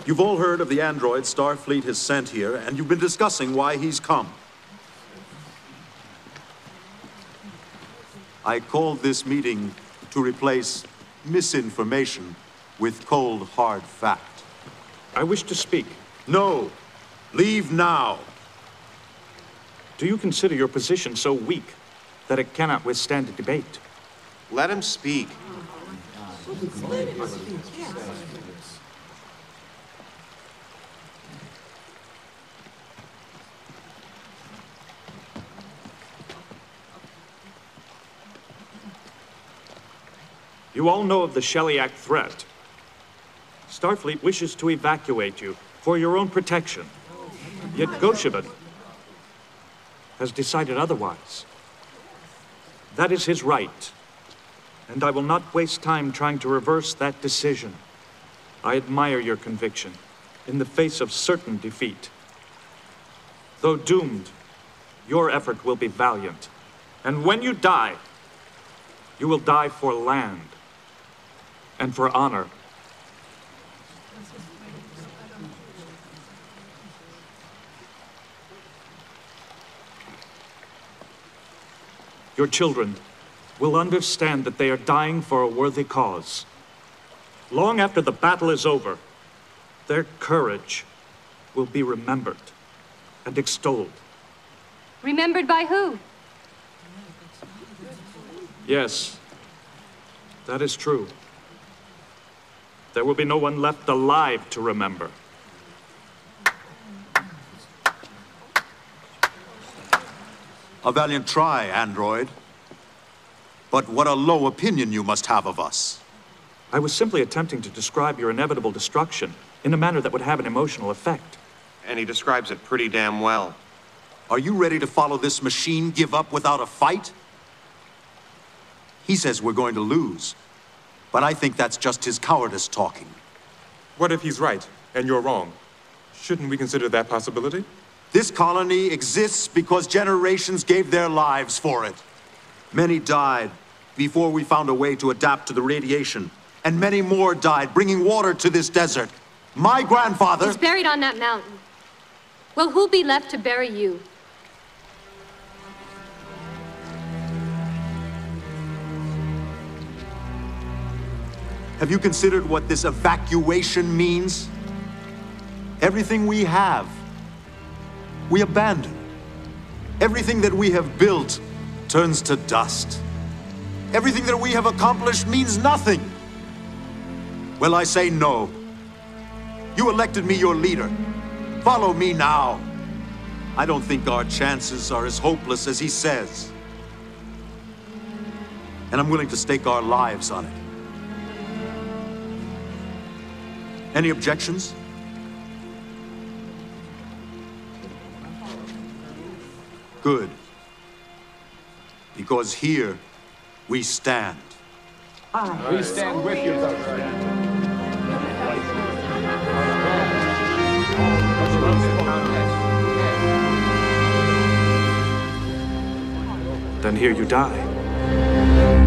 You've all heard of the android Starfleet has sent here, and you've been discussing why he's come. I called this meeting to replace misinformation with cold, hard fact. I wish to speak. No. Leave now. Do you consider your position so weak that it cannot withstand a debate? Let him speak. You all know of the Shellyak threat. Starfleet wishes to evacuate you for your own protection. Yet Goshevin has decided otherwise. That is his right, and I will not waste time trying to reverse that decision. I admire your conviction in the face of certain defeat. Though doomed, your effort will be valiant. And when you die, you will die for land and for honor. Your children will understand that they are dying for a worthy cause. Long after the battle is over, their courage will be remembered and extolled. Remembered by who? Yes, that is true. There will be no one left alive to remember. A valiant try, android. But what a low opinion you must have of us. I was simply attempting to describe your inevitable destruction in a manner that would have an emotional effect. And he describes it pretty damn well. Are you ready to follow this machine give up without a fight? He says we're going to lose. But I think that's just his cowardice talking. What if he's right and you're wrong? Shouldn't we consider that possibility? This colony exists because generations gave their lives for it. Many died before we found a way to adapt to the radiation. And many more died bringing water to this desert. My grandfather... He's buried on that mountain. Well, who'll be left to bury you? Have you considered what this evacuation means? Everything we have, we abandon. Everything that we have built turns to dust. Everything that we have accomplished means nothing. Well, I say no. You elected me your leader. Follow me now. I don't think our chances are as hopeless as he says. And I'm willing to stake our lives on it. Any objections? Good. Because here we stand. We stand with you, Then here you die.